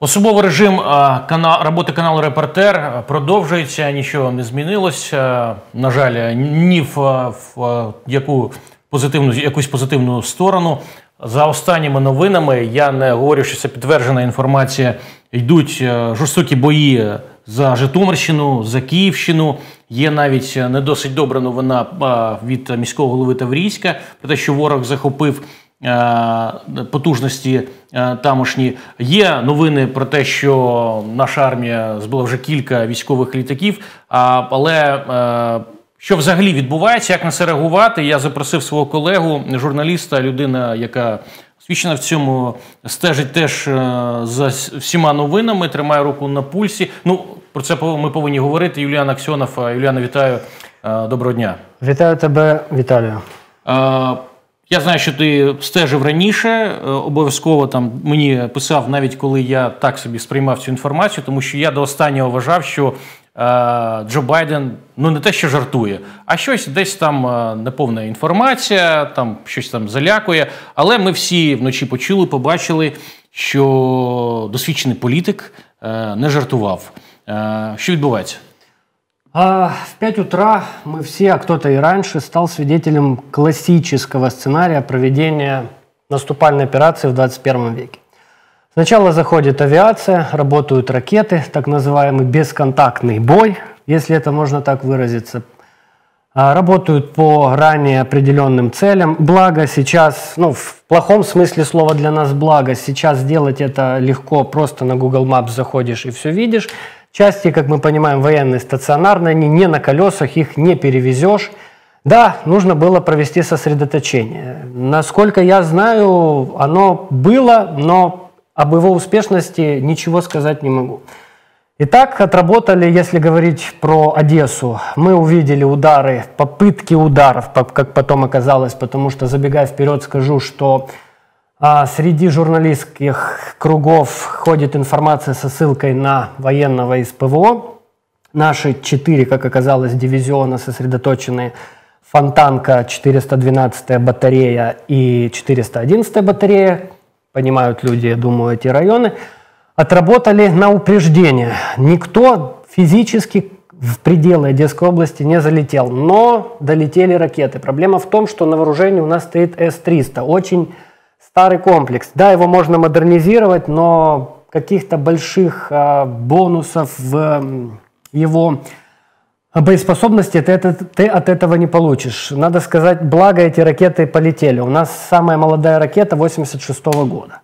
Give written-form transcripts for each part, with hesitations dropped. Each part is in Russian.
Особовий режим роботи каналу «Репортер» продовжується, нічого не змінилось. На жаль, ні в якусь позитивну сторону. За останніми новинами, я не говорю, що це підтверджена інформація, йдуть жорстокі бої за Житомирщину, за Київщину. Є навіть не досить добра новина від міського голови Таврійська про те, що ворог захопив потужності тамошні. Є новини про те, що наша армія збила вже кілька військових літаків, але що взагалі відбувається, як на це реагувати, я запросив свого колегу, журналіста, людина, яка освічена в цьому, стежить теж за всіма новинами, тримає руку на пульсі. Ну, про це ми повинні говорити. Юліан Аксьонов. Юліана, вітаю. Доброго дня. Вітаю тебе, Віталію. Я знаю, що ти стежив раніше, обов'язково там мені писав, навіть коли я так собі сприймав цю інформацію, тому що я до останнього вважав, що Джо Байден, ну не те, що жартує, а щось десь там неповна інформація, там щось там залякує. Але ми всі вночі почули, побачили, що досвідчений політик не жартував. Что відбувається? В 5 утра мы все, а кто-то и раньше, стал свидетелем классического сценария проведения наступальной операции в 21 веке. Сначала заходит авиация, работают ракеты, так называемый бесконтактный бой, если это можно так выразиться. Работают по ранее определенным целям. Благо сейчас, в плохом смысле слова для нас благо, сейчас сделать это легко, просто на Google Maps заходишь и все видишь. Части, как мы понимаем, военные стационарные, они не на колесах, их не перевезешь. Да, нужно было провести сосредоточение. Насколько я знаю, оно было, но об его успешности ничего сказать не могу. Итак, отработали, если говорить про Одессу, мы увидели удары, попытки ударов, как потом оказалось, потому что, забегая вперед, скажу, что среди журналистских кругов ходит информация со ссылкой на военного из ПВО. Наши 4, как оказалось, дивизиона, сосредоточенные: Фонтанка, 412-я батарея и 411-я батарея, понимают люди, я думаю, эти районы, отработали на упреждение. Никто физически в пределы Одесской области не залетел, но долетели ракеты. Проблема в том, что на вооружении у нас стоит С-300, очень старый комплекс. Да, его можно модернизировать, но каких-то больших бонусов в его боеспособности ты от этого не получишь. Надо сказать, благо эти ракеты полетели. У нас самая молодая ракета 86-го года.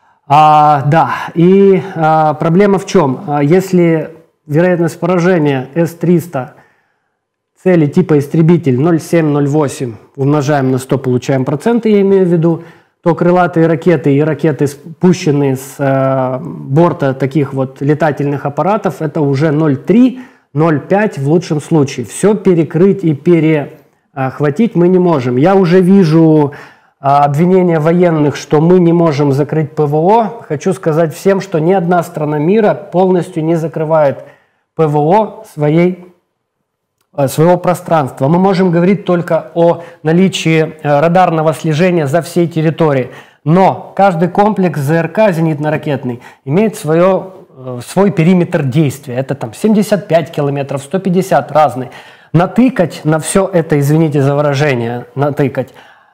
Да, и проблема в чем? Если вероятность поражения С-300 цели типа истребитель 0,7-0,8 умножаем на 100, получаем проценты, я имею в виду, то крылатые ракеты и ракеты, спущенные с борта таких вот летательных аппаратов, это уже 0,3, 0,5 в лучшем случае. Все перекрыть и перехватить мы не можем. Я уже вижу обвинения военных, что мы не можем закрыть ПВО. Хочу сказать всем, что ни одна страна мира полностью не закрывает ПВО своего пространства. Мы можем говорить только о наличии радарного слежения за всей территорией. Но каждый комплекс ЗРК, зенитно-ракетный, имеет свой периметр действия. Это там 75 километров, 150, разный. Натыкать на все это, извините за выражение, натыкать,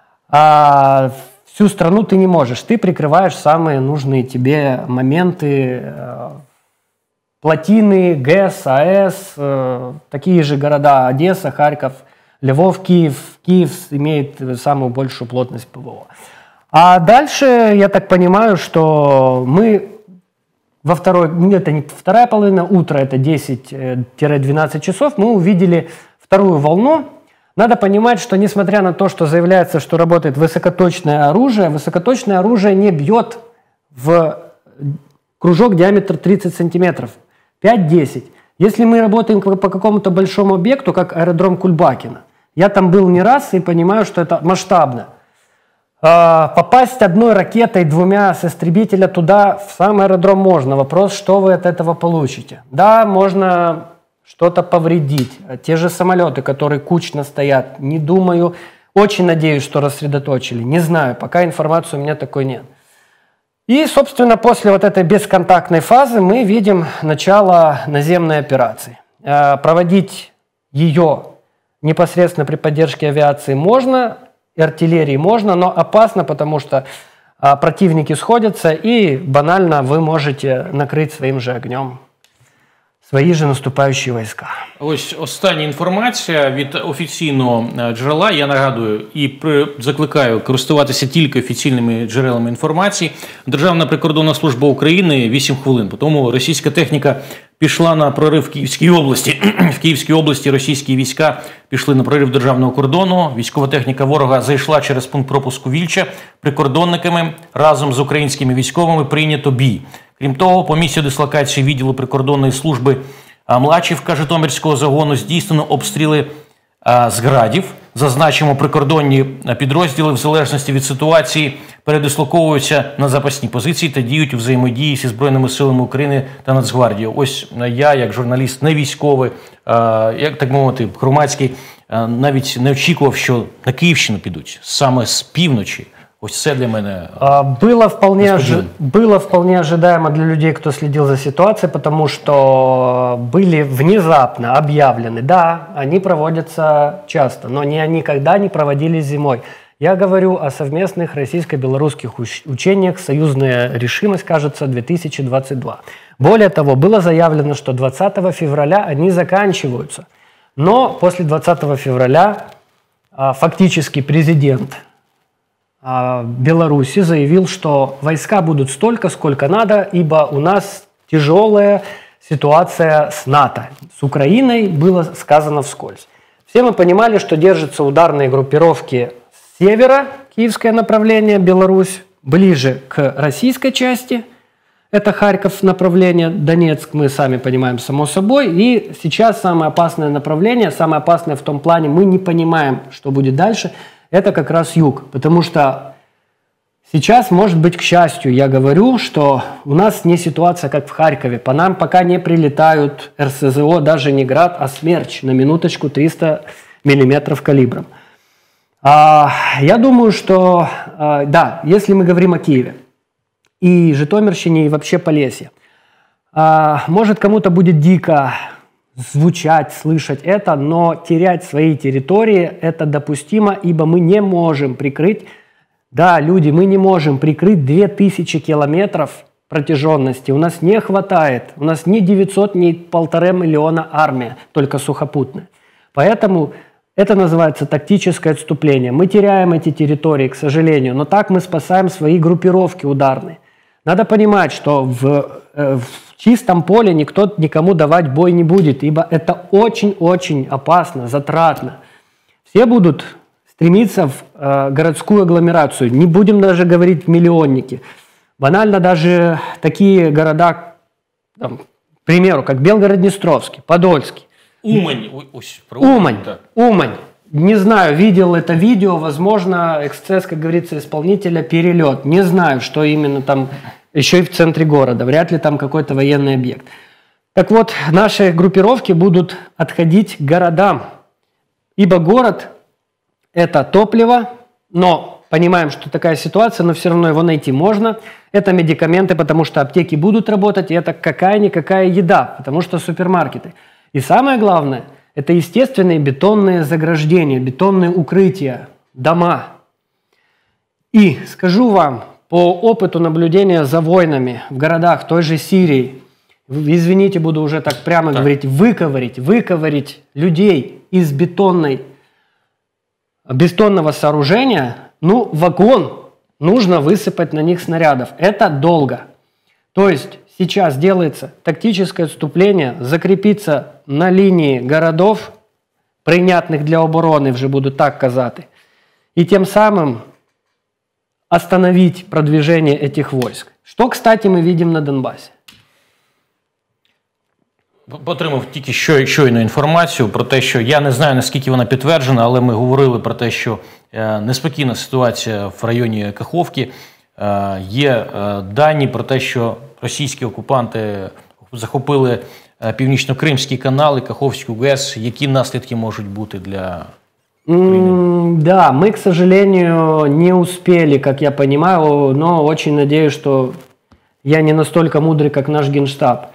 всю страну ты не можешь. Ты прикрываешь самые нужные тебе моменты, плотины, ГЭС, АЭС, такие же города: Одесса, Харьков, Львов, Киев. Киев имеет самую большую плотность ПВО. А дальше, я так понимаю, что мы это не вторая половина утра, это 10-12 часов, мы увидели вторую волну. Надо понимать, что несмотря на то, что заявляется, что работает высокоточное оружие не бьет в кружок диаметр 30 сантиметров. 5-10. Если мы работаем по какому-то большому объекту, как аэродром Кульбакина, я там был не раз и понимаю, что это масштабно. Попасть одной ракетой, 2 с истребителя туда, в сам аэродром можно. Вопрос, что вы от этого получите. Да, можно что-то повредить. Те же самолеты, которые кучно стоят, не думаю, очень надеюсь, что рассредоточили. Не знаю, пока информации у меня такой нет. И, собственно, после вот этой бесконтактной фазы мы видим начало наземной операции. Проводить ее непосредственно при поддержке авиации можно, артиллерии можно, но опасно, потому что противники сходятся, и банально вы можете накрыть своим же огнем свої ж наступаючі війська. Ось остання інформація від офіційного джерела. Я нагадую і закликаю користуватися тільки офіційними джерелами інформації. Державна прикордонна служба України 8 хвилин. Тому російська техніка пішла на прорив в Київській області. В Київській області російські війська пішли на прорив державного кордону. Військова техніка ворога зайшла через пункт пропуску Вільча. Прикордонниками разом з українськими військовими прийнято бій. Крім того, по місцю дислокації відділу прикордонної служби Млачівка Житомирського загону здійснено обстріли з градів. Зазначимо, прикордонні підрозділи в залежності від ситуації передислоковуються на запасні позиції та діють у взаємодії зі Збройними силами України та Нацгвардією. Ось я, як журналіст, не військовий, як так мовити, громадський, навіть не очікував, що на Київщину підуть саме з півночі. Ось це для мене было вполне ожидаемо для людей, кто следил за ситуацией, потому что были внезапно объявлены. Да, они проводятся часто, но они никогда не проводились зимой. Я говорю о совместных российско-белорусских учениях «Союзная решимость», кажется, 2022. Более того, было заявлено, что 20 февраля они заканчиваются. Но после 20 февраля фактически президент Беларуси заявил, что войска будут столько, сколько надо, ибо у нас тяжелая ситуация с НАТО. С Украиной было сказано вскользь. Все мы понимали, что держатся ударные группировки с севера, киевское направление, Беларусь, ближе к российской части, это Харьков направление, Донецк, мы сами понимаем, само собой. И сейчас самое опасное направление, самое опасное в том плане, мы не понимаем, что будет дальше, это как раз юг. Потому что сейчас, может быть, к счастью, я говорю, что у нас не ситуация, как в Харькове. По нам пока не прилетают РСЗО, даже не «Град», а «Смерч» на минуточку 300 миллиметров калибром. Я думаю, что, да, если мы говорим о Киеве и Житомирщине, и вообще Полесье, может, кому-то будет дико звучать, слышать это, но терять свои территории – это допустимо, ибо мы не можем прикрыть, да, люди, мы не можем прикрыть 2000 километров протяженности. У нас не хватает, у нас ни 900, ни 1,5 миллиона армия, только сухопутная. Поэтому это называется тактическое отступление. Мы теряем эти территории, к сожалению, но так мы спасаем свои группировки ударные. Надо понимать, что в чистом поле никто никому давать бой не будет, ибо это очень-очень опасно, затратно. Все будут стремиться в городскую агломерацию. Не будем даже говорить миллионники. Банально даже такие города, там, к примеру, как Белгород-Днестровский, Подольский. Умань. Умань. Не знаю, видел это видео, возможно, эксцесс, как говорится, исполнителя, перелет. Не знаю, что именно там, еще и в центре города. Вряд ли там какой-то военный объект. Так вот, наши группировки будут отходить к городам. Ибо город – это топливо, но понимаем, что такая ситуация, но все равно его найти можно. Это медикаменты, потому что аптеки будут работать, и это какая-никакая еда, потому что супермаркеты. И самое главное – это естественные бетонные заграждения, бетонные укрытия, дома. И скажу вам, по опыту наблюдения за войнами в городах той же Сирии, извините, буду уже так прямо говорить, выковырить людей из бетонного сооружения, ну, вагон, нужно высыпать на них снарядов. Это долго. То есть сейчас делается тактическое отступление, закрепиться на линии городов, прийнятных для обороны, вже буду так казати, и тем самым остановить продвижение этих войск. Что, кстати, мы видим на Донбассе? Отримав тільки щойно інформацію про те, що я не знаю, наскільки вона підтверджена, але ми говорили про те, що неспокійна ситуація в районі Каховки. Є дані про те, що російські окупанти захопили Північно-Кримський канал і Каховську ГЕС. Які наслідки можуть бути для Да, мы, к сожалению, не успели, как я понимаю, но очень надеюсь, что я не настолько мудрый, как наш Генштаб.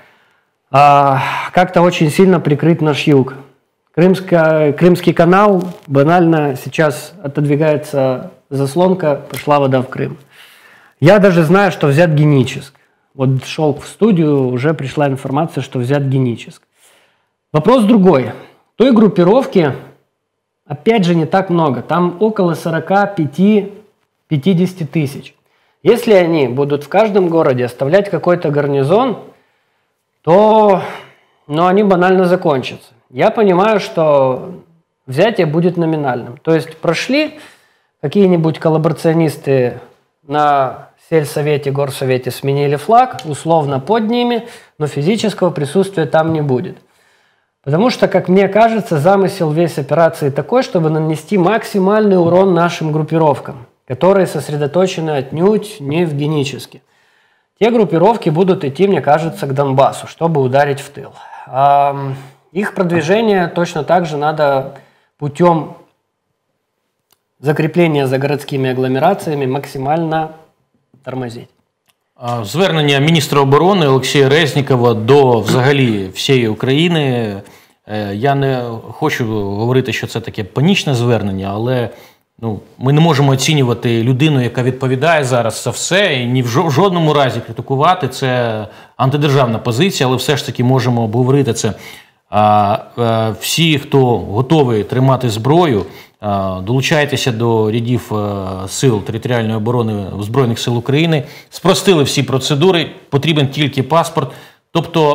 Как-то очень сильно прикрыть наш юг. Крымский канал, банально сейчас отодвигается заслонка, пошла вода в Крым. Я даже знаю, что взят Геническ. Вот шел в студию, уже пришла информация, что взят Геническ. Вопрос другой. Той группировки, опять же, не так много. Там около 45-50 тысяч. Если они будут в каждом городе оставлять какой-то гарнизон, то они банально закончатся. Я понимаю, что взятие будет номинальным. То есть прошли какие-нибудь коллаборационисты на сельсовете, горсовете, сменили флаг, условно под ними, но физического присутствия там не будет. Потому что, как мне кажется, замысел весь операции такой, чтобы нанести максимальный урон нашим группировкам, которые сосредоточены отнюдь не в Геническе. Те группировки будут идти, мне кажется, к Донбассу, чтобы ударить в тыл. Их продвижение точно так же надо путем закрепления за городскими агломерациями максимально тормозить. Звернення міністра оборони Олексія Резнікова до взагалі всієї України. Я не хочу говорити, що це таке панічне звернення, але ми не можемо оцінювати людину, яка відповідає зараз за все, і ні в жодному разі критикувати. Це антидержавна позиція, але все ж таки можемо обговорити це. Всі, хто готовий тримати зброю, долучайтеся до рядів сил територіальної оборони Збройних сил України, спростили всі процедури, потрібен тільки паспорт. Тобто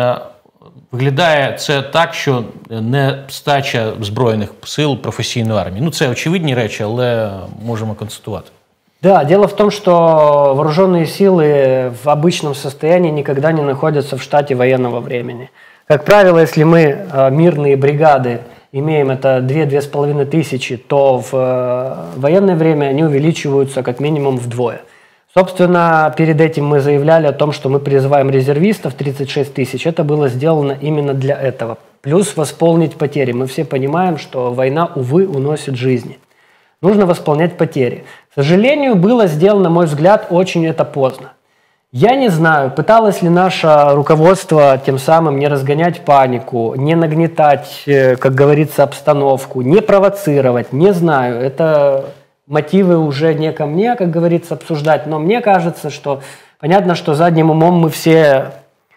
виглядає це так, що нестача Збройних сил професійної армії. Це очевидні речі, але можемо констатувати. Да, дело в том, что вооруженные силы в обычном состоянии никогда не находятся в штате военного времени. Как правило, если мы мирные бригады имеем это 2-2,5 тысячи, то в военное время они увеличиваются как минимум вдвое. Собственно, перед этим мы заявляли о том, что мы призываем резервистов 36 тысяч. Это было сделано именно для этого. Плюс восполнить потери. Мы все понимаем, что война, увы, уносит жизни. Нужно восполнять потери. К сожалению, было сделано, на мой взгляд, очень это поздно. Я не знаю, пыталось ли наше руководство тем самым не разгонять панику, не нагнетать, как говорится, обстановку, не провоцировать, не знаю. Это мотивы уже не ко мне, как говорится, обсуждать, но мне кажется, что понятно, что задним умом мы все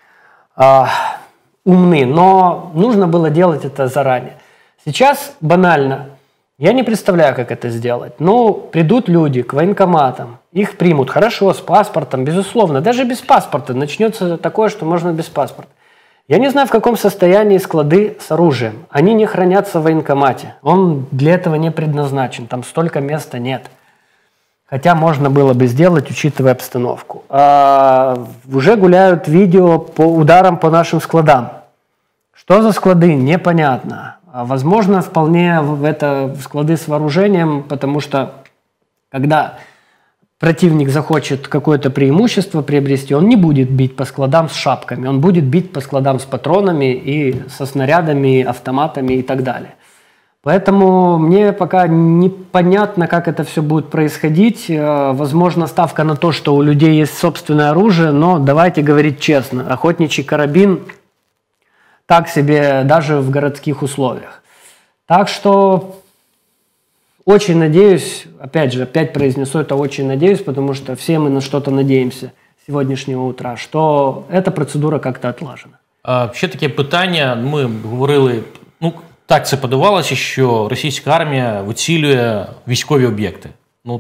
умны, но нужно было делать это заранее. Сейчас банально. Я не представляю, как это сделать. Придут люди к военкоматам, их примут. Хорошо, с паспортом, безусловно. Даже без паспорта начнется такое, что можно без паспорта. Я не знаю, в каком состоянии склады с оружием. Они не хранятся в военкомате. Он для этого не предназначен. Там столько места нет. Хотя можно было бы сделать, учитывая обстановку. Уже гуляют видео по ударам по нашим складам. Что за склады, непонятно. Возможно, вполне это склады с вооружением, потому что когда противник захочет какое-то преимущество приобрести, он не будет бить по складам с шапками, он будет бить по складам с патронами и со снарядами, автоматами и так далее. Поэтому мне пока непонятно, как это все будет происходить. Возможно, ставка на то, что у людей есть собственное оружие, но давайте говорить честно, охотничий карабин так себе даже в городских условиях. Так что очень надеюсь, опять произнесу это очень надеюсь, потому что все мы на что-то надеемся с сегодняшнего утра, что эта процедура как-то отлажена. Ще таке питання, ми говорили, так це подавалося, що російська армія вицілює військові об'єкти.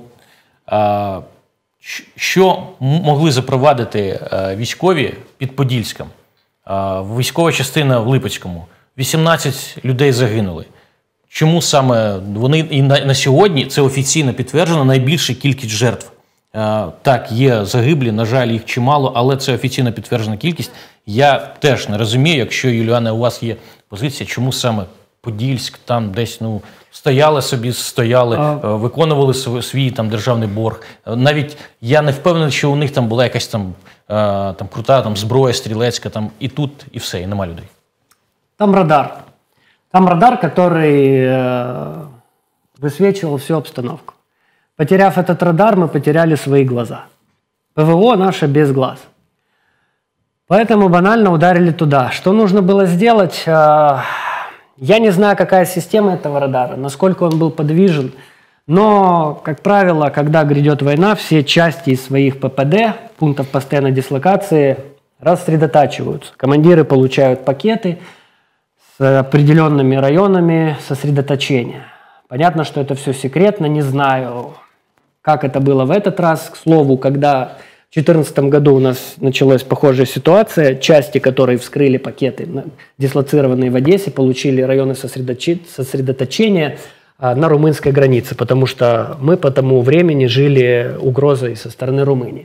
Що могли запровадити військові під Подільськом? Військова частина в Липецькому. 18 людей загинули. Чому саме вони і на сьогодні, це офіційно підтверджено, найбільша кількість жертв. Так, є загиблі, на жаль, їх чимало, але це офіційно підтверджена кількість. Я теж не розумію, якщо, Юліана, у вас є позиція, чому саме Подільськ, там десь, стояли, виконували свій державний борг. Навіть я не впевнений, що у них там була якась крута зброя стрілецька, і тут, і все, і нема людей. Там радар. Там радар, который высвечивал всю обстановку. Потеряв этот радар, мы потеряли свои глаза. ПВО наше без глаз. Поэтому банально ударили туда. Что нужно было сделать? Я не знаю, какая система этого радара, насколько он был подвижен, но, как правило, когда грядет война, все части из своих ППД, пунктов постоянной дислокации, рассредотачиваются. Командиры получают пакеты с определенными районами сосредоточения. Понятно, что это все секретно, не знаю, как это было в этот раз. К слову, когда в 2014 году у нас началась похожая ситуация, части, которые вскрыли пакеты, дислоцированные в Одессе, получили районы сосредоточения на румынской границе, потому что мы по тому времени жили угрозой со стороны Румынии.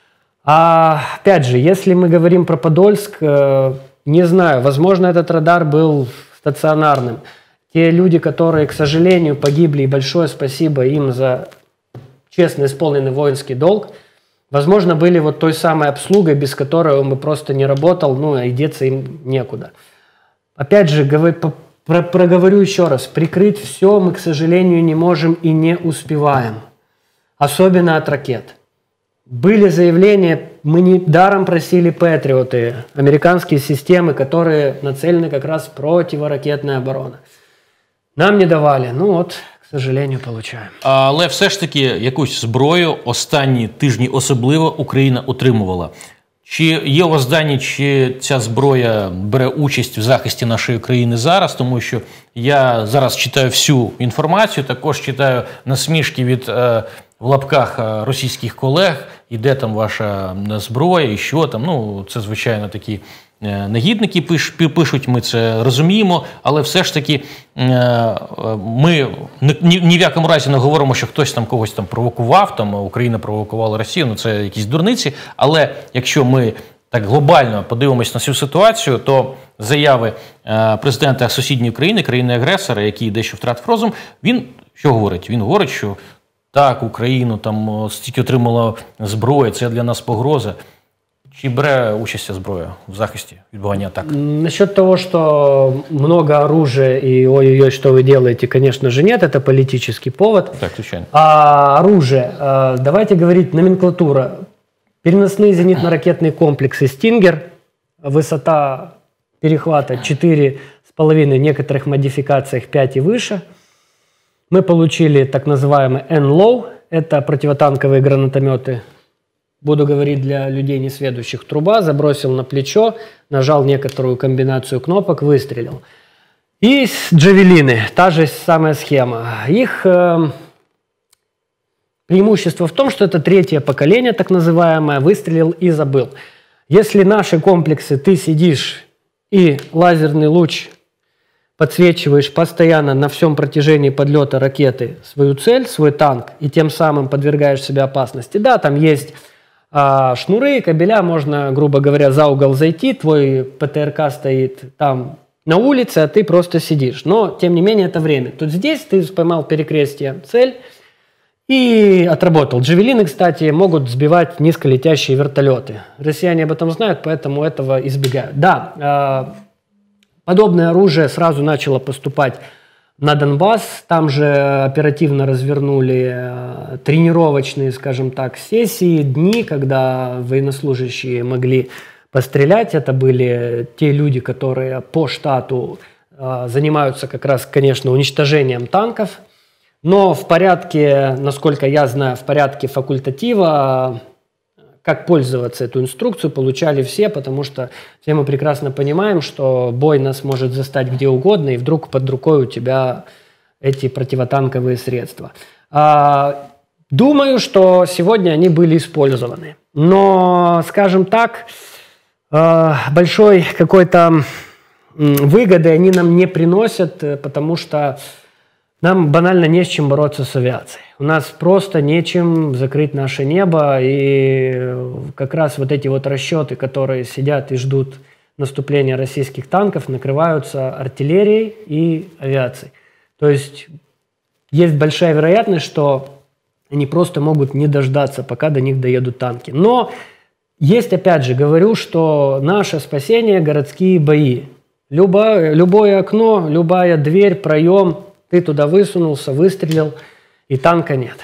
А опять же, если мы говорим про Подольск, не знаю, возможно, этот радар был стационарным. Те люди, которые, к сожалению, погибли, и большое спасибо им за честно исполненный воинский долг, возможно, были вот той самой обслугой, без которой он бы просто не работал, ну, и деться им некуда. Опять же, проговорю еще раз, прикрыть все мы, к сожалению, не можем и не успеваем, особенно от ракет. Были заявления, мы недаром просили Патриоты, американские системы, которые нацелены как раз противоракетная оборона. Нам не давали, ну от, к сожалению, получаємо. Але все ж таки якусь зброю останні тижні особливо Україна отримувала. Чи є у вас дані, чи ця зброя бере участь в захисті нашої країни зараз? Тому що я зараз читаю всю інформацію, також читаю насмішки від в лапках російських колег, і де там ваша зброя, і що там. Ну, це, звичайно, такі негідники пишуть, ми це розуміємо, але все ж таки ми ні в якому разі не говоримо, що хтось там когось там провокував, там Україна провокувала Росію, ну це якісь дурниці, але якщо ми так глобально подивимось на цю ситуацію, то заяви президента сусідньої країни, країни-агресора, який дещо втратив розум, він що говорить? Він говорить, що так, Україну там стільки отримала зброї, це для нас погроза. Чи бере участь зброя в захисті відбування атак? Насчет того, что много оружия и ой-ой-ой, что вы делаете, конечно же нет, это политический повод. Так, случайно. А оружие, давайте говорить номенклатура. Переносные зенитно-ракетные комплексы «Стингер», высота перехвата 4,5, в некоторых модификациях 5 и выше. Мы получили так называемый НЛОУ, это противотанковые гранатометы. Буду говорить для людей несведущих. Труба, забросил на плечо, нажал некоторую комбинацию кнопок, выстрелил. И джавелины, та же самая схема. Их преимущество в том, что это третье поколение, так называемое, выстрелил и забыл. Если наши комплексы, ты сидишь и лазерный луч подсвечиваешь постоянно на всем протяжении подлета ракеты свою цель, свой танк, и тем самым подвергаешь себя опасности. Да, там есть шнуры, кабеля, можно, грубо говоря, за угол зайти, твой ПТРК стоит там на улице, а ты просто сидишь. Но, тем не менее, это время. Тут здесь ты поймал перекрестие цель и отработал. Джавелины, кстати, могут сбивать низколетящие вертолеты. Россияне об этом знают, поэтому этого избегают. Да, подобное оружие сразу начало поступать на Донбасс, там же оперативно развернули тренировочные, скажем так, сессии, дни, когда военнослужащие могли пострелять. Это были те люди, которые по штату занимаются как раз, конечно, уничтожением танков. Но в порядке, насколько я знаю, в порядке факультатива, как пользоваться эту инструкцию, получали все, потому что все мы прекрасно понимаем, что бой нас может застать где угодно, и вдруг под рукой у тебя эти противотанковые средства. Думаю, что сегодня они были использованы. Но, скажем так, большой какой-то выгоды они нам не приносят, потому что нам банально не с чем бороться с авиацией. У нас просто нечем закрыть наше небо, и как раз вот эти вот расчеты, которые сидят и ждут наступления российских танков, накрываются артиллерией и авиацией. То есть есть большая вероятность, что они просто могут не дождаться, пока до них доедут танки. Но есть, опять же, говорю, что наше спасение – городские бои. Любое окно, любая дверь, проем, ты туда высунулся, выстрелил, и танка нет.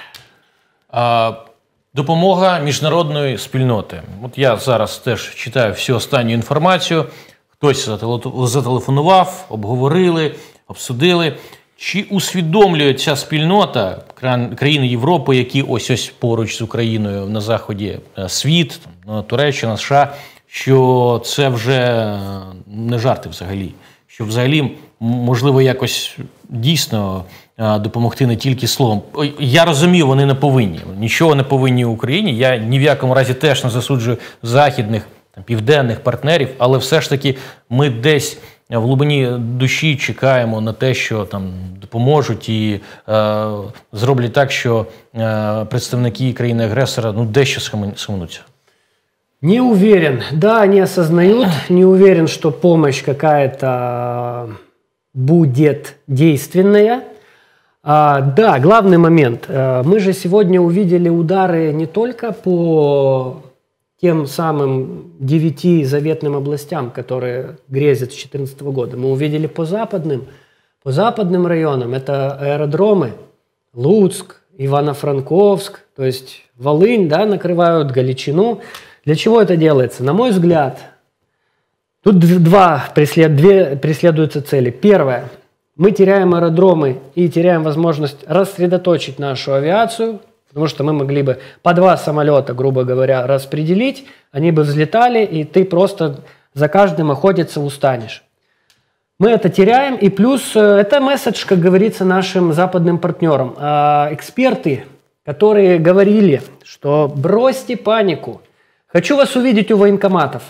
Допомога міжнародної спільноти. От я зараз теж читаю всю останню інформацію. Хтось зателефонував, обговорили, обсудили. Чи усвідомлює ця спільнота, країни Європи, які ось поруч з Україною на Заході, світ, Туреччина, США, що це вже не жарти взагалі? Що взагалі можливо якось дійсно допомогти не тільки словом. Я розумію, вони не повинні. Нічого не повинні Україні. Я ні в якому разі теж не засуджую західних, південних партнерів, але все ж таки ми десь в глибині душі чекаємо на те, що там допоможуть і зроблять так, що представники країни-агресора дещо схаменуться. Не уверен. Да, они осознают. Не уверен, что помощь какая-то будет действенная. Да, главный момент. Мы же сегодня увидели удары не только по тем самым 9 заветным областям, которые грезят с 2014 года. Мы увидели по западным районам. Это аэродромы Луцк, Ивано-Франковск, то есть Волынь, да, накрывают Галичину. Для чего это делается? На мой взгляд, тут две преследуются цели. Первое. Мы теряем аэродромы и теряем возможность рассредоточить нашу авиацию, потому что мы могли бы по 2 самолета, грубо говоря, распределить, они бы взлетали, и ты просто за каждым охотиться устанешь. Мы это теряем, и плюс это месседж, как говорится, нашим западным партнерам. Эксперты, которые говорили, что бросьте панику, хочу вас увидеть у военкоматов.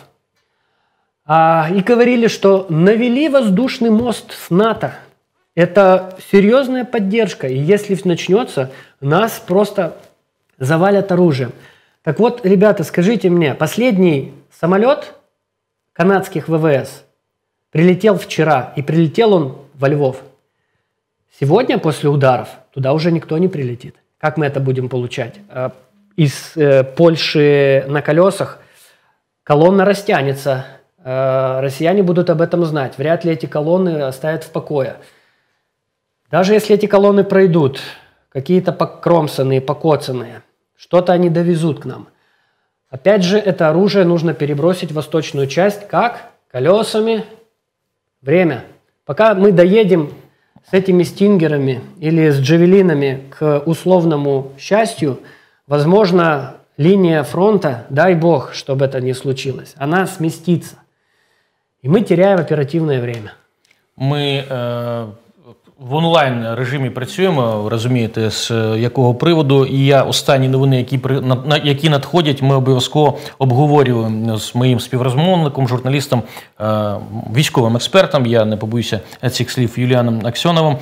И говорили, что навели воздушный мост с НАТО. Это серьезная поддержка. И если начнется, нас просто завалят оружием. Так вот, ребята, скажите мне, последний самолет канадских ВВС прилетел вчера, и прилетел он во Львов. Сегодня, после ударов, туда уже никто не прилетит. Как мы это будем получать? Из Польши на колесах колонна растянется. Россияне будут об этом знать. Вряд ли эти колонны оставят в покое. Даже если эти колонны пройдут, какие-то покромсанные, покоцанные, что-то они довезут к нам. Опять же, это оружие нужно перебросить в восточную часть. Как? Колесами. Время. Пока мы доедем с этими стингерами или с джавелинами к условному счастью, возможно, линия фронта, дай бог, чтобы это не случилось, она сместится. И мы теряем оперативное время. Ми в онлайн-режимі працюємо, розумієте, з якого приводу. І я останні новини, які надходять, ми обов'язково обговорюємо з моїм співрозмовником, журналістом, військовим експертом, я не побоюся цих слів, Юліаном Аксьоновим.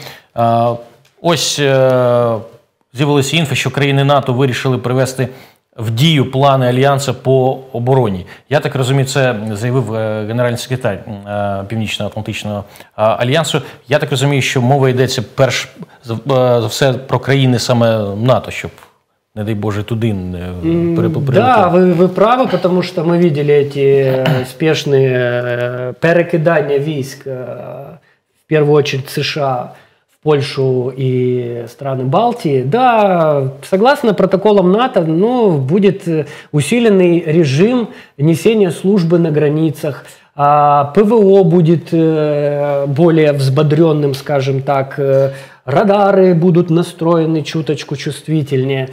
Ось з'явилися інфи, що країни НАТО вирішили привести в дію плани Альянсу по обороні. Я так розумію, це заявив генеральний секретар Північно-Атлантичного альянсу. Я так розумію, що мова йдеться перш за все про країни саме НАТО, щоб, не дай Боже, туди не прилетіло. Да, вы правы, потому что мы видели эти спешные перекидания войск, в первую очередь США, в Польшу и страны Балтии. Да, согласно протоколам НАТО, будет усиленный режим несения службы на границах, ПВО будет более взбодренным, скажем так, радары будут настроены чуточку чувствительнее.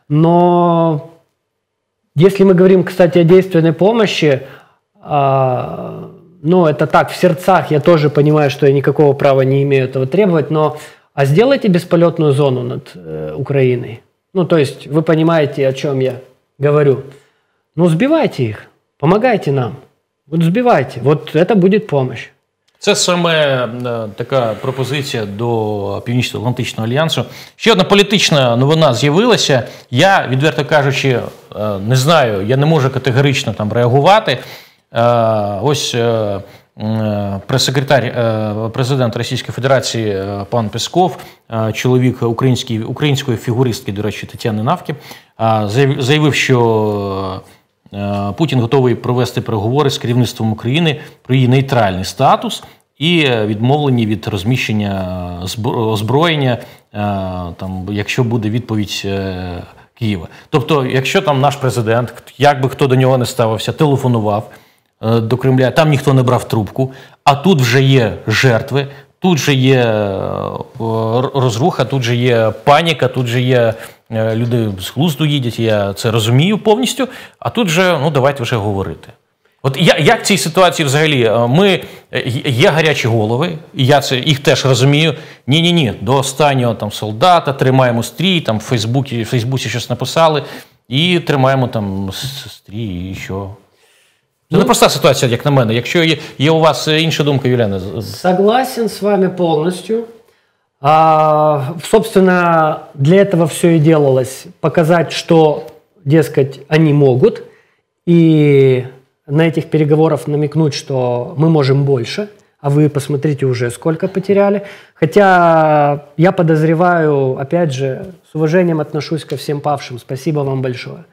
Но если мы говорим, кстати, о действенной помощи, это так, в сердцах я тоже понимаю, что я никакого права не имею этого требовать, но сделайте бесполетную зону над Украиной. То есть вы понимаете, о чем я говорю. Сбивайте их, помогайте нам. Сбивайте, это будет помощь. Це саме така пропозиція до Північно-Атлантичного альянсу. Ще одна політична новина з'явилася. Я, відверто кажучи, не знаю, я не можу категорично там реагувати. Ось прес-секретар президента Російської Федерації пан Песков, чоловік української фігуристки, до речі, Тетяни Навки, заявив, що Путін готовий провести переговори з керівництвом України про її нейтральний статус і відмовлені від розміщення озброєння, там, якщо буде відповідь Києва. Тобто, якщо там наш президент, як би хто до нього не ставився, телефонував до Кремля, там ніхто не брав трубку, а тут вже є жертви, тут же є розруха, тут же є паніка, тут же є люди з глузду їдять, я це розумію повністю, а тут же, ну давайте вже говорити. От як в цій ситуації взагалі? Є гарячі голови, і я їх теж розумію. Ні, до останнього там солдата, тримаємо стрій, там в Фейсбуці щось написали, і тримаємо там стрій, і що? Це непроста ситуація, як на мене. Якщо є у вас інша думка, Юліана. Согласен с вами полностью. Собственно, для этого все и делалось. Показать, что, дескать, они могут. И на этих переговорах намекнуть, что мы можем больше. А вы посмотрите уже, сколько потеряли. Хотя я подозреваю, опять же, с уважением отношусь ко всем павшим. Спасибо вам большое.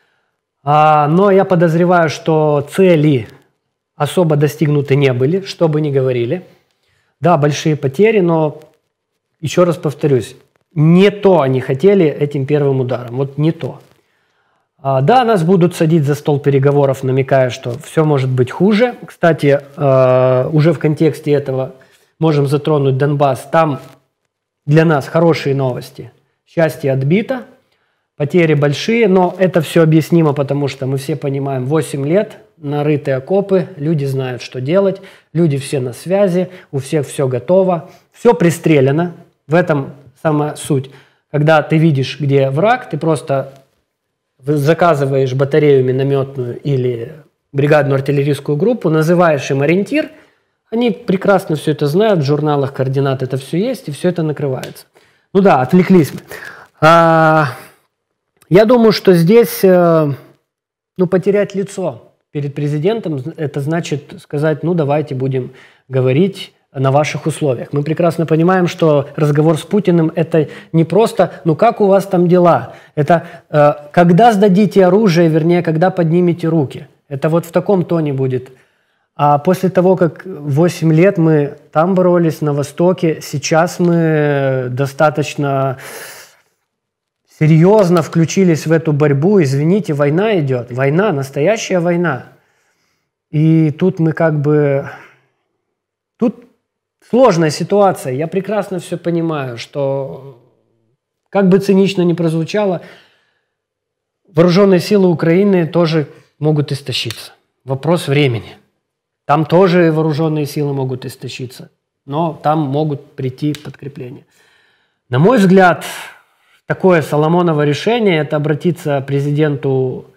Но я подозреваю, что цели особо достигнуты не были, что бы ни говорили. Да, большие потери, но, еще раз повторюсь, не то они хотели этим первым ударом, вот не то. Да, нас будут садить за стол переговоров, намекая, что все может быть хуже. Кстати, уже в контексте этого можем затронуть Донбасс. Там для нас хорошие новости. Счастье отбито. Потери большие, но это все объяснимо, потому что мы все понимаем, 8 лет, нарытые окопы, люди знают, что делать, люди все на связи, у всех все готово, все пристрелено. В этом самая суть. Когда ты видишь, где враг, ты просто заказываешь батарею минометную или бригадную артиллерийскую группу, называешь им ориентир, они прекрасно все это знают, в журналах координат это все есть, и все это накрывается. Ну да, отвлеклись мы. Я думаю, что здесь потерять лицо перед президентом, это значит сказать, ну давайте будем говорить на ваших условиях. Мы прекрасно понимаем, что разговор с Путиным это не просто, ну как у вас там дела? Это когда сдадите оружие, вернее, когда поднимете руки. Это вот в таком тоне будет. А после того, как 8 лет мы там боролись, на Востоке, сейчас мы достаточно серьезно включились в эту борьбу. Извините, война идет. Война, настоящая война. И тут мы как бы... Тут сложная ситуация. Я прекрасно все понимаю, что, как бы цинично ни прозвучало, вооруженные силы Украины тоже могут истощиться. Вопрос времени. Там тоже вооруженные силы могут истощиться. Но там могут прийти подкрепления. На мой взгляд... Такое Соломоново решение – это обратиться к президенту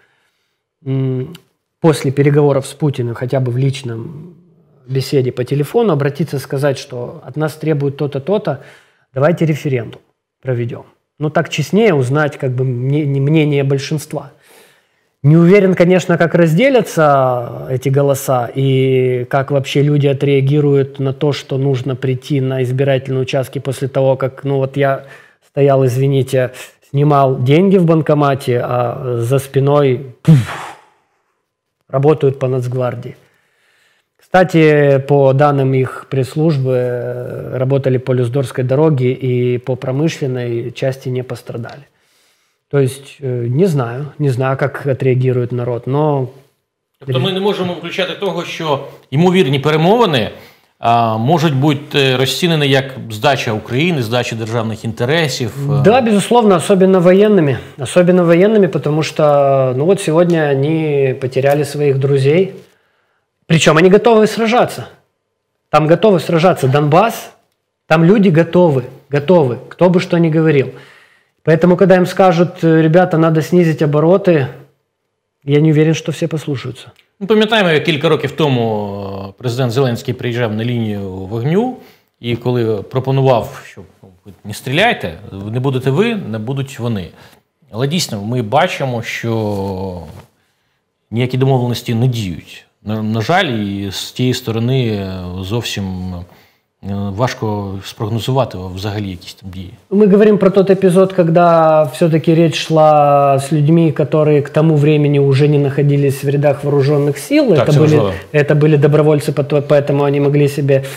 после переговоров с Путиным, хотя бы в личном беседе по телефону, обратиться и сказать, что от нас требуют то-то, то-то, давайте референдум проведем. Ну, так честнее узнать как бы мнение большинства. Не уверен, конечно, как разделятся эти голоса и как вообще люди отреагируют на то, что нужно прийти на избирательные участки после того, как, ну вот я... стоял, извините, снимал деньги в банкомате, а за спиной работают по Нацгвардии. Кстати, по данным их пресс-службы, работали по Люздорской дороге и по промышленной части не пострадали. То есть не знаю, как отреагирует народ, но... Тобто ми не можемо виключати того, що ймовірні перемовини можуть бути розцінені як сдача Украины, сдача державных интересов. Да, безусловно, особенно военными, потому что, ну вот сегодня они потеряли своих друзей, причем они готовы сражаться. Там готовы сражаться Донбасс, там люди готовы, кто бы что ни говорил. Поэтому, когда им скажут, ребята, надо снизить обороты, я не уверен, що всі послухаються. Ми пам'ятаємо, як кілька років тому президент Зеленський приїжджав на лінію вогню, і коли пропонував, що не стріляйте, не будете ви, не будуть вони. Але дійсно, ми бачимо, що ніякі домовленості не діють. На жаль, і з тієї сторони зовсім важко спрогнозувати взагалі якісь там дії. Мы говорим про тот эпизод, когда все-таки речь шла с людьми, которые к тому времени уже не находились в рядах вооруженных сил. Так, это были добровольцы, поэтому они могли себе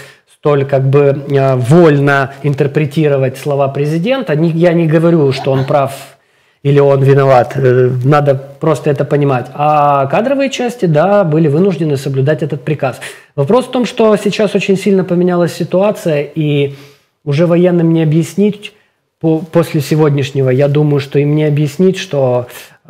столь как бы вольно интерпретировать слова президента. Я не говорю, что он прав или он виноват. Надо просто это понимать. А кадровые части, да, были вынуждены соблюдать этот приказ. Вопрос в том, что сейчас очень сильно поменялась ситуация, и уже военным не объяснить после сегодняшнего, я думаю, что им не объяснить, что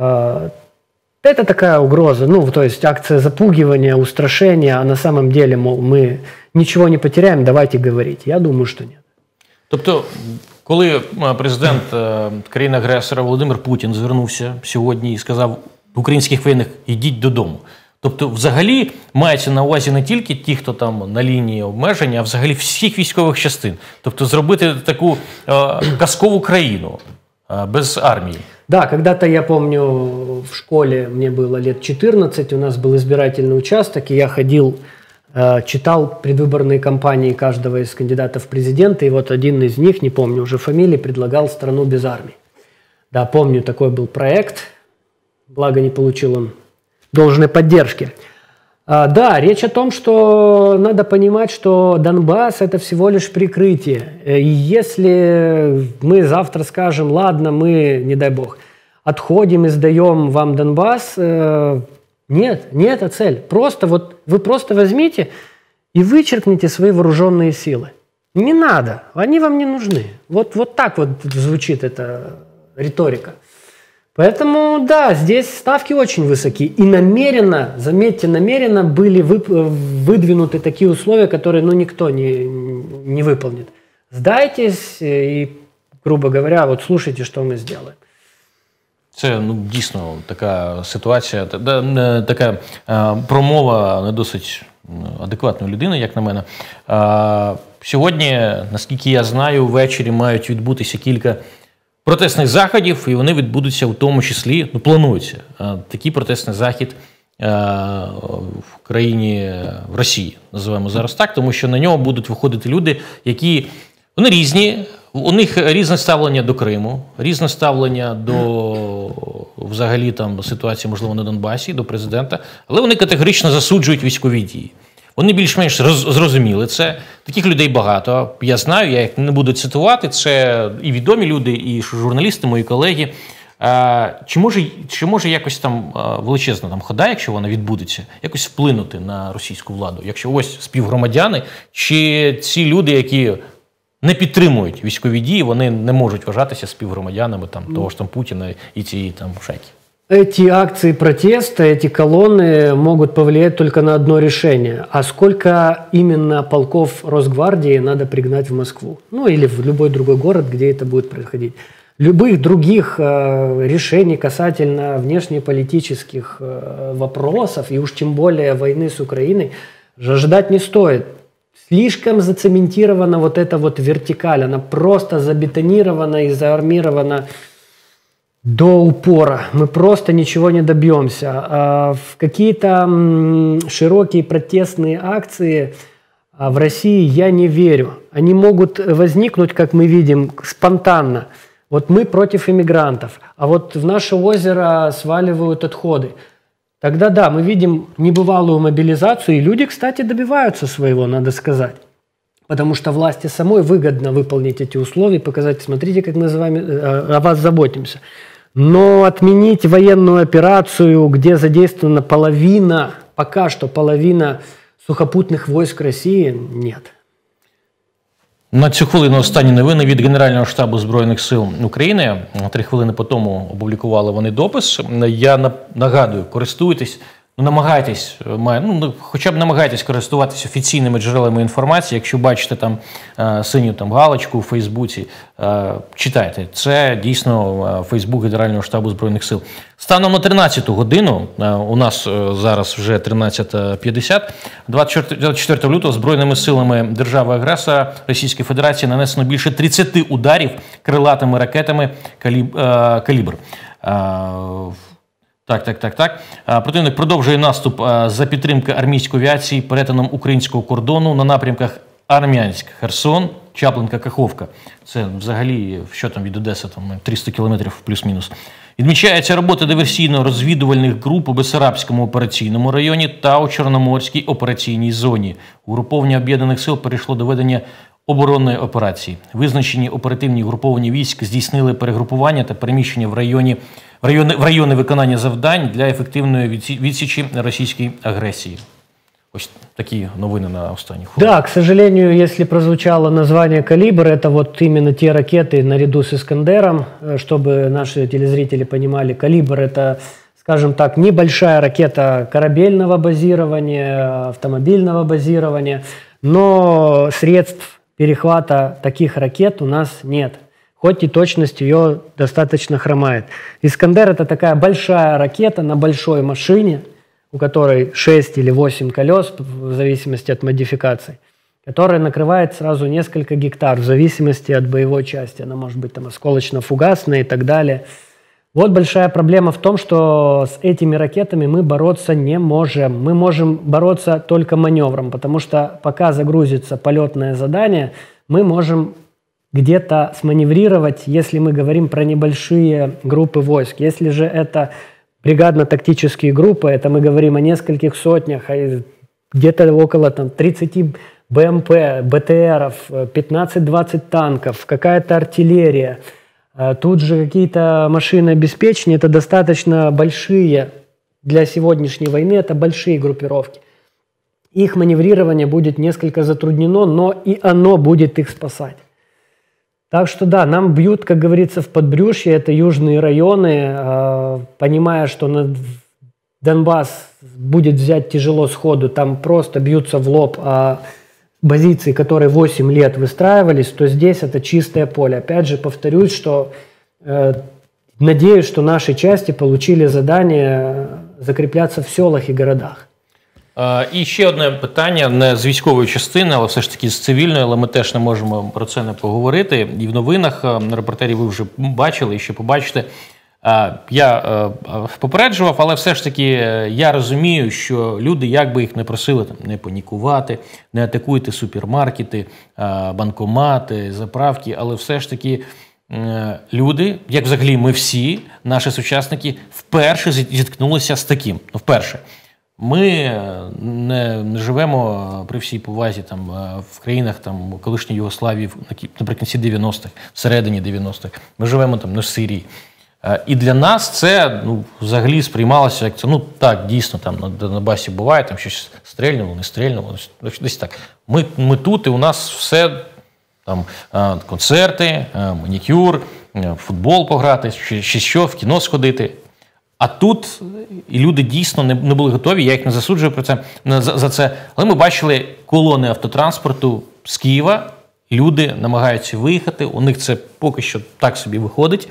это такая угроза, ну, то есть акция запугивания, устрашения, а на самом деле, мол, мы ничего не потеряем, давайте говорить. Я думаю, что нет. Тобто, коли президент країни-агресора Володимир Путін звернувся сьогодні і сказав українських воєнних «ідіть додому», тобто взагалі мається на увазі не тільки ті, хто там на лінії обмеження, а взагалі всіх військових частин. Тобто зробити таку казкову країну без армії. Да, когда-то, я помню, в школе мне было лет 14, у нас был избирательный участок, и я ходил, читал предвыборные кампании каждого из кандидатов в президенты, и вот один из них, не помню уже фамилии, предлагал страну без армии. Да, помню, такой был проект, благо не получил он должной поддержки. Да, речь о том, что надо понимать, что Донбасс – это всего лишь прикрытие. И если мы завтра скажем, ладно, мы, не дай бог, отходим и сдаем вам Донбасс, нет, не эта цель. Просто вот вы просто возьмите и вычеркните свои вооруженные силы. Не надо, они вам не нужны. Вот так вот звучит эта риторика. Поэтому, да, здесь ставки очень высоки. И намеренно, заметьте, намеренно были выдвинуты такие условия, которые никто не выполнит. Сдайтесь и, грубо говоря, вот слушайте, что мы сделаем. Це дійсно така ситуація, така промова не досить адекватної людини, як на мене. Сьогодні, наскільки я знаю, ввечері мають відбутися кілька протестних заходів, і вони відбудуться в тому числі, планується такий протестний захід в країні, в Росії, називаємо зараз так, тому що на нього будуть виходити люди, які, вони різні, у них різне ставлення до Криму, різне ставлення до взагалі там ситуації, можливо, на Донбасі, до президента, але вони категорично засуджують військові дії. Вони більш-менш зрозуміли це. Таких людей багато. Я знаю, я їх не буду цитувати. Це і відомі люди, і журналісти, мої колеги. Чи може якось там величезна там хода, якщо вона відбудеться, якось вплинути на російську владу? Якщо ось співгромадяни, чи ці люди, які не підтримують військові дії, вони не можуть вважатися співгромадянами того ж там Путіна і цієї там шайки? Эти акции протеста, эти колонны могут повлиять только на одно решение. А сколько именно полков Росгвардии надо пригнать в Москву? Ну, или в любой другой город, где это будет происходить. Любых других решений касательно внешнеполитических вопросов, и уж тем более войны с Украиной, ожидать не стоит. Слишком зацементирована вот эта вот вертикаль, она просто забетонирована и заармирована до упора. Мы просто ничего не добьемся. В какие-то широкие протестные акции в России я не верю. Они могут возникнуть, как мы видим, спонтанно. Вот мы против иммигрантов, а вот в наше озеро сваливают отходы. Тогда да, мы видим небывалую мобилизацию, и люди, кстати, добиваются своего, надо сказать. Потому что власти самой выгодно выполнить эти условия, показать, смотрите, как мы о вас заботимся. Но отменить военную операцию, где задействована половина, пока что половина сухопутных войск России, нет. На цю хвилину останні новини від Генерального штабу Збройних сил України. 3 хвилини по тому опублікували вони допис. Я нагадую, користуйтесь, намагайтесь, хоча б намагайтесь користуватися офіційними джерелами інформації. Якщо бачите там синю галочку у Фейсбуці, читайте. Це дійсно Фейсбук Генерального штабу Збройних сил. Станом на 13-ту годину, у нас зараз вже 13:50, 24 лютого Збройними силами держави-агресора Російської Федерації нанесено більше 30 ударів крилатими ракетами «Калібр». Так. Противник продовжує наступ за підтримки армійської авіації перетином українського кордону на напрямках Армянськ, Херсон, Чаплинка, Каховка. Це взагалі, що там від Одеси, там 300 кілометрів плюс-мінус. Відмічається робота диверсійно-розвідувальних груп у Бессарабському операційному районі та у Чорноморській операційній зоні. Угруповання об'єднаних сил перейшло до ведення оборонної операції. Визначені оперативні груповані військ здійснили перегрупування та переміщення в райони виконання завдань для ефективної відсічі російської агресії. Ось такі новини на останніх. Да, к сожалению, если прозвучало название «Калибр», это вот именно те ракеты наряду с «Искандером», чтобы наши телезрители понимали. «Калибр» — это, скажем так, небольшая ракета корабельного базирования, автомобильного базирования, но средств перехвата таких ракет у нас нет. Хоть и точность ее достаточно хромает. «Искандер» — это такая большая ракета на большой машине, у которой 6 или 8 колес, в зависимости от модификаций, которая накрывает сразу несколько гектар, в зависимости от боевой части. Она может быть там осколочно-фугасная и так далее. Вот большая проблема в том, что с этими ракетами мы бороться не можем. Мы можем бороться только маневром, потому что пока загрузится полетное задание, мы можем где-то сманеврировать, если мы говорим про небольшие группы войск. Если же это бригадно-тактические группы, это мы говорим о нескольких сотнях, где-то около там, 30 БМП, БТРов, 15-20 танков, какая-то артиллерия, тут же какие-то машины обеспечения, это достаточно большие для сегодняшней войны, это большие группировки. Их маневрирование будет несколько затруднено, но и оно будет их спасать. Так что да, нам бьют, как говорится, в подбрюшье, это южные районы, понимая, что Донбасс будет взять тяжело сходу, там просто бьются в лоб позиции, которые 8 лет выстраивались, то здесь это чистое поле. Опять же, повторюсь, что надеюсь, что наши части получили задание закрепляться в селах и городах. І ще одне питання, не з військової частини, але все ж таки з цивільної, але ми теж не можемо про це не поговорити. І в новинах, на репортері ви вже бачили і ще побачите. Я попереджував, але все ж таки я розумію, що люди, як би їх не просили там, не панікувати, не атакуйте супермаркети, банкомати, заправки, але все ж таки люди, як взагалі ми всі, наші сучасники, вперше зіткнулися з таким. Вперше. Ми не живемо при всій повазі там, в країнах там, колишньої Югославії наприкінці 90-х, всередині 90-х. Ми живемо там, не в Сирії. І для нас це взагалі сприймалося як це, так, дійсно, там на Донбасі буває, там щось стрельнуло, не стрельнуло, десь так. Ми тут, і у нас все, там, концерти, манікюр, футбол пограти, чи що, в кіно сходити. А тут і люди дійсно не були готові, я їх не засуджую за це, але ми бачили колони автотранспорту з Києва, люди намагаються виїхати, у них це поки що так собі виходить.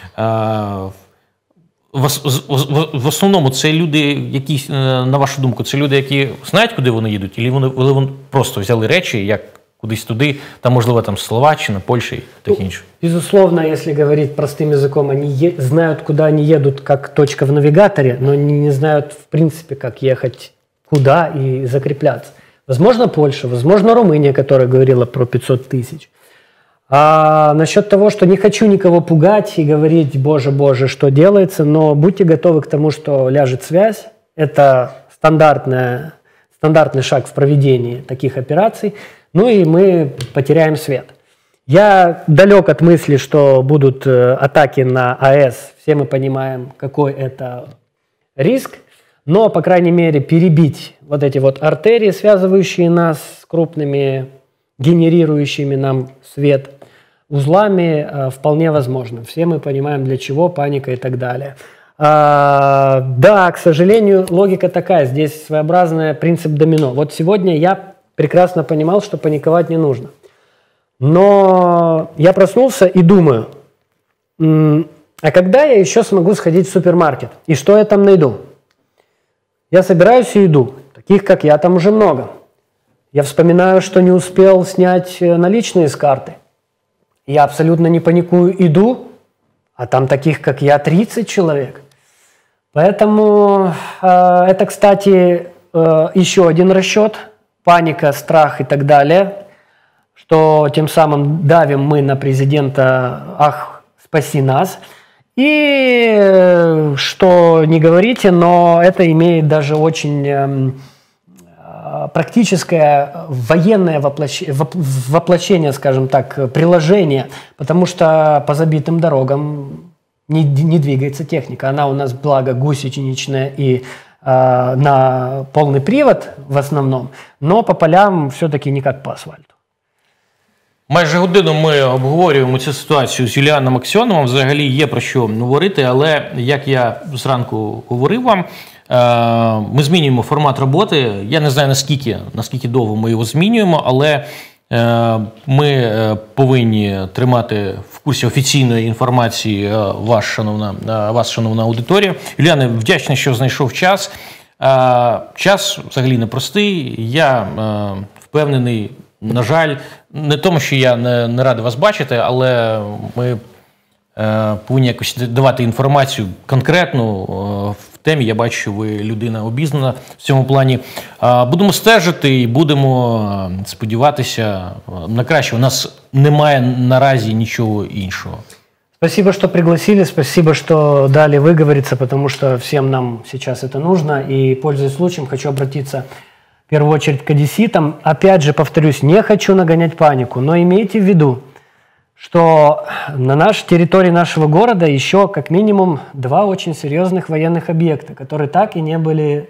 В основному це люди, які, на вашу думку, це люди, які знають, куди вони їдуть, або вони просто взяли речі, як кудись туди, там, можливо, там Словаччина, Польща и так інше. Безусловно, если говорить простым языком, они знают, куда они едут, как точка в навигаторе, но они не знают, в принципе, как ехать куда и закрепляться. Возможно, Польша, возможно, Румыния, которая говорила про 500 тысяч. А насчет того, что не хочу никого пугать и говорить, боже, боже, что делается, но будьте готовы к тому, что ляжет связь. Это стандартный шаг в проведении таких операций. Ну и мы потеряем свет. Я далек от мысли, что будут атаки на АЭС. Все мы понимаем, какой это риск. Но, по крайней мере, перебить вот эти вот артерии, связывающие нас с крупными, генерирующими нам свет узлами, вполне возможно. Все мы понимаем, для чего, паника и так далее. Да, к сожалению, логика такая. Здесь своеобразный принцип домино. Вот сегодня я прекрасно понимал, что паниковать не нужно. Но я проснулся и думаю, а когда я еще смогу сходить в супермаркет? И что я там найду? Я собираюсь и иду. Таких, как я, там уже много. Я вспоминаю, что не успел снять наличные с карты. Я абсолютно не паникую, иду, а там таких, как я, 30 человек. Поэтому это, кстати, еще один расчет. Паника, страх и так далее. что тем самым давим мы на президента «Ах, спаси нас». И что не говорите, но это имеет даже очень практическое военное воплощение, скажем так, приложение, потому что по забитым дорогам не двигается техника. Она у нас, благо, гусеничная и на полный привод в основном, но по полям все-таки не как по асфальту. Майже годину ми обговорюємо цю ситуацію з Юліаном Аксьоновим. Взагалі є про що говорити, але, як я зранку говорив вам, ми змінюємо формат роботи. Я не знаю, наскільки довго ми його змінюємо, але ми повинні тримати в курсі офіційної інформації вас, шановна аудиторія. Юліане, вдячний, що знайшов час. Час взагалі непростий. Я впевнений, на жаль, не тому, що я не радий вас бачити, але ми повинні якось давати інформацію конкретну в темі. Я бачу, що ви людина обізнана в цьому плані. Будемо стежити і будемо сподіватися на краще. У нас немає наразі нічого іншого. Спасибо, что пригласили, спасибо, что дали выговориться, потому что всем нам сейчас это нужно. И, пользуясь случаем, хочу обратиться в первую очередь к одесситам. Опять же, повторюсь, не хочу нагонять панику, но имейте в виду, что на нашей территории нашего города еще как минимум 2 очень серьезных военных объекта, которые так и не были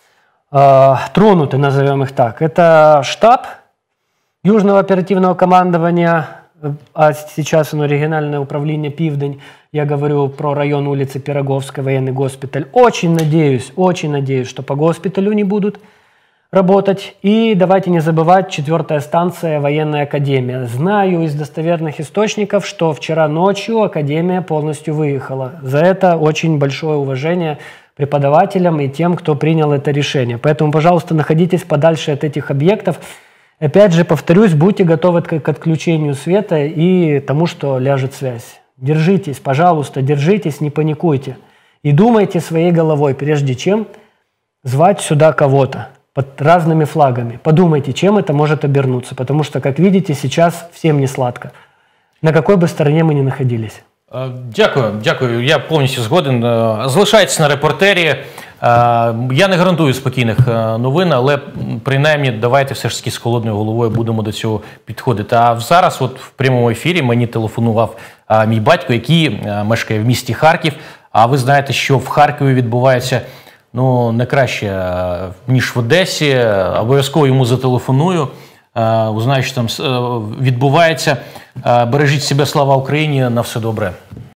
тронуты, назовем их так. Это штаб Южного оперативного командования, а сейчас оно региональное управление «Пивдень». Я говорю про район улицы Пироговской, военный госпиталь. Очень надеюсь, что по госпиталю не будут работать. И давайте не забывать 4-я станция, военная академия. Знаю из достоверных источников, что вчера ночью академия полностью выехала. За это очень большое уважение преподавателям и тем, кто принял это решение. Поэтому, пожалуйста, находитесь подальше от этих объектов. Опять же, повторюсь, будьте готовы к отключению света и тому, что ляжет связь. Держитесь, пожалуйста, держитесь, не паникуйте. И думайте своей головой, прежде чем звать сюда кого-то под разными флагами. Подумайте, чем это может обернуться, потому что, как видите, сейчас всем не сладко, на какой бы стороне мы ни находились. Дякую. Я повністю згоден. Залишайтесь на репортері. Я не гарантую спокійних новин, але принаймні давайте все ж таки з холодною головою будемо до цього підходити. А зараз от в прямому ефірі мені телефонував мій батько, який мешкає в місті Харків. А ви знаєте, що в Харкові відбувається не краще, ніж в Одесі. Обов'язково йому зателефоную. Узнаю, що там відбувається. Бережіть себе, слава Україні, на все добре.